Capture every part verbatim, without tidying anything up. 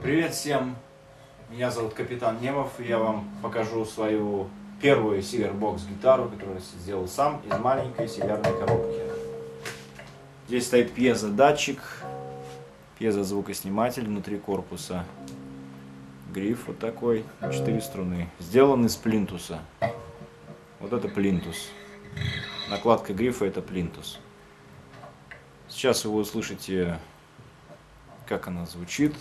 Привет всем! Меня зовут Капитан Немов, и я вам покажу свою первую Silverbox гитару, которую я сделал сам из маленькой силярной коробки. Здесь стоит пьезодатчик, пьезозвукосниматель внутри корпуса, гриф вот такой, четыре струны. Сделан из плинтуса. Вот это плинтус. Накладка грифа — это плинтус. Сейчас вы услышите, как она звучит.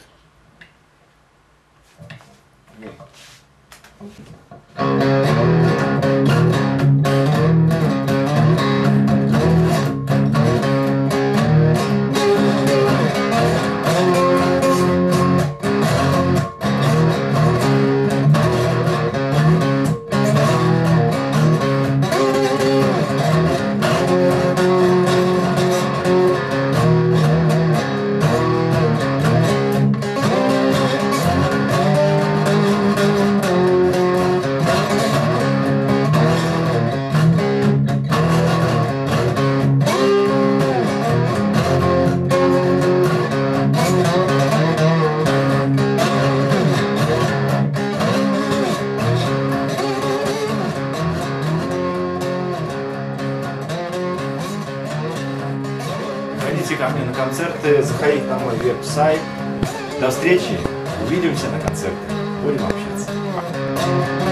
Приходите ко мне на концерты, заходите на мой веб-сайт. До встречи, увидимся на концертах, будем общаться.